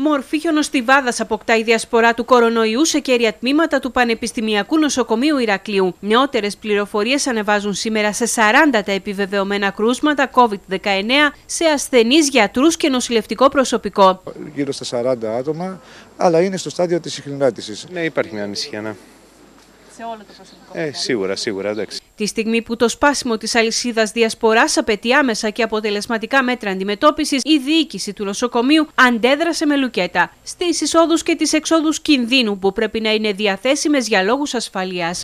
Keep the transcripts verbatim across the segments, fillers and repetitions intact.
Μορφή χιονοστιβάδας αποκτά η διασπορά του κορονοϊού σε κέρια τμήματα του Πανεπιστημιακού Νοσοκομείου Ηρακλείου. Νεότερες πληροφορίες ανεβάζουν σήμερα σε σαράντα τα επιβεβαιωμένα κρούσματα κόβιντ δεκαεννέα σε ασθενείς, γιατρούς και νοσηλευτικό προσωπικό. Γύρω στα σαράντα άτομα, αλλά είναι στο στάδιο της συχνηλάτησης. Ναι, υπάρχει μια ανησυχία, ναι. Σε όλο το προσωπικό. Ε, σίγουρα, σίγουρα, εντάξει. Τη στιγμή που το σπάσιμο της αλυσίδας διασποράς απαιτεί άμεσα και αποτελεσματικά μέτρα αντιμετώπισης, η διοίκηση του νοσοκομείου αντέδρασε με λουκέτα στις εισόδους και τις εξόδους κινδύνου που πρέπει να είναι διαθέσιμες για λόγους ασφαλείας.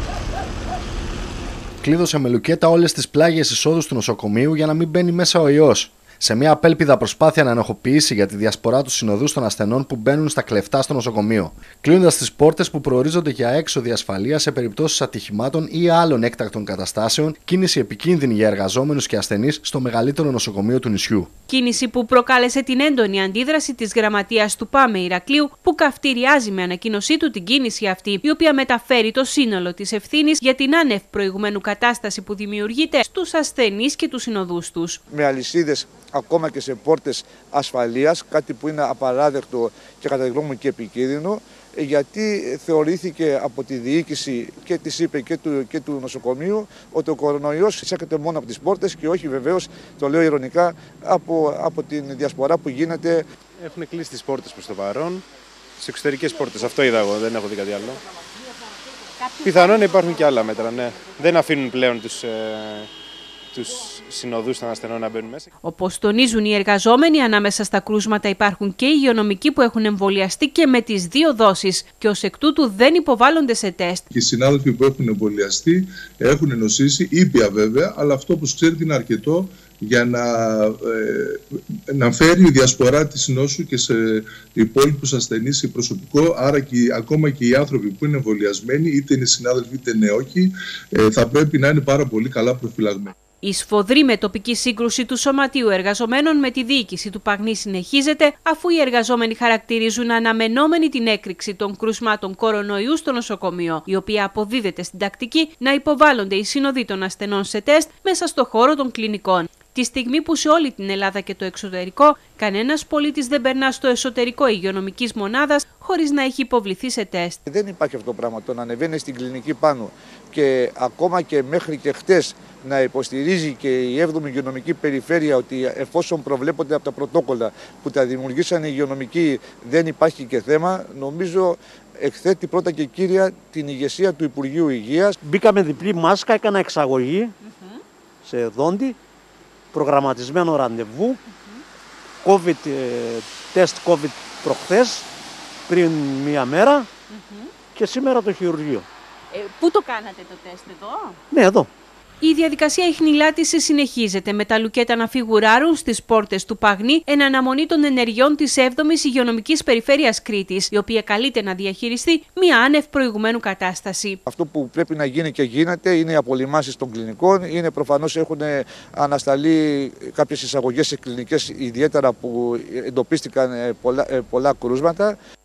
Κλείδωσε με λουκέτα όλες τις πλάγιες εισόδους του νοσοκομείου για να μην μπαίνει μέσα ο ιός. Σε μια απέλπιδα προσπάθεια να ενοχοποιήσει για τη διασπορά του συνοδούς των ασθενών που μπαίνουν στα κλεφτά στο νοσοκομείο, κλείνοντας τις πόρτες που προορίζονται για έξοδοι ασφαλείας σε περιπτώσεις ατυχημάτων ή άλλων έκτακτων καταστάσεων, κίνηση επικίνδυνη για εργαζόμενους και ασθενείς στο μεγαλύτερο νοσοκομείο του νησιού. Κίνηση που προκάλεσε την έντονη αντίδραση της γραμματείας του ΠΑΜΕ Ηρακλείου, που καυτηριάζει με ανακοίνωσή του την κίνηση αυτή, η οποία μεταφέρει το σύνολο της ευθύνης για την άνευ προηγουμένου κατάσταση που δημιουργείται στους ασθενείς και τους συνοδούς τους. Με αλυσίδες ακόμα και σε πόρτες ασφαλείας, κάτι που είναι απαράδεκτο και κατά τη γνώμη μου και επικίνδυνο, γιατί θεωρήθηκε από τη διοίκηση και της ΥΠΕ και του, και του νοσοκομείου ότι ο κορονοϊός εισέρχεται μόνο από τις πόρτες και όχι βεβαίως, το λέω ειρωνικά, από, από την διασπορά που γίνεται. Έχουν κλείσει τις πόρτες προς το παρόν, τις εξωτερικές πόρτες, αυτό είδα εγώ, δεν έχω δει κάτι άλλο. Πιθανόν υπάρχουν και άλλα μέτρα, ναι. Δεν αφήνουν πλέον τους... Ε... τους συνοδούς των ασθενών να μπαίνουν μέσα. Όπως τονίζουν οι εργαζόμενοι, ανάμεσα στα κρούσματα υπάρχουν και υγειονομικοί που έχουν εμβολιαστεί και με τις δύο δόσεις και ως εκ τούτου δεν υποβάλλονται σε τεστ. Οι συνάδελφοι που έχουν εμβολιαστεί έχουν νοσήσει, ήπια βέβαια, αλλά αυτό που ξέρετε είναι αρκετό για να, ε, να φέρει η διασπορά της νόσου και σε υπόλοιπους ασθενείς, σε προσωπικό, άρα και, ακόμα και οι άνθρωποι που είναι εμβολιασμένοι, είτε είναι συνάδελφοι είτε είναι όχι, ε, θα πρέπει να είναι πάρα πολύ καλά προφυλαγμένοι. Η σφοδρή με τοπική σύγκρουση του Σωματείου Εργαζομένων με τη διοίκηση του Παγνή συνεχίζεται, αφού οι εργαζόμενοι χαρακτηρίζουν αναμενόμενη την έκρηξη των κρούσματων κορονοϊού στο νοσοκομείο, η οποία αποδίδεται στην τακτική να υποβάλλονται οι σύνοδοι των ασθενών σε τεστ μέσα στο χώρο των κλινικών. Τη στιγμή που σε όλη την Ελλάδα και το εξωτερικό, κανένας πολίτης δεν περνά στο εσωτερικό υγειονομικής μονάδας χωρίς να έχει υποβληθεί σε τεστ. Δεν υπάρχει αυτό το πράγμα. Το να ανεβαίνει στην κλινική πάνω και ακόμα και μέχρι και χτες να υποστηρίζει και η έβδομη υγειονομική περιφέρεια ότι εφόσον προβλέπονται από τα πρωτόκολλα που τα δημιουργήσαν οι υγειονομικοί δεν υπάρχει και θέμα, νομίζω εκθέτει πρώτα και κύρια την ηγεσία του Υπουργείου Υγείας. Μπήκα με διπλή μάσκα, έκανα εξαγωγή mm-hmm. σε δόντι, προγραμματισμένο ραντεβού, mm-hmm. COVID, ε, τεστ COVID προχθές, πριν μία μέρα mm-hmm. και σήμερα το χειρουργείο. Ε, πού το κάνατε το τεστ, εδώ? Ναι, εδώ. Η διαδικασία ιχνηλάτησης συνεχίζεται, με τα λουκέτα να φιγουράρουν στις πόρτες του Παγνή εν αναμονή των ενεργειών της έβδομης Υγειονομικής Περιφέρειας Κρήτης, η οποία καλείται να διαχειριστεί μια άνευ προηγουμένου κατάσταση. Αυτό που πρέπει να γίνει και γίνεται είναι οι απολυμάσεις των κλινικών. Είναι προφανώς έχουν ανασταλεί κάποιες εισαγωγές σε κλινικές, ιδιαίτερα που εντοπίστηκαν πολλά, πολλά κρούσματα.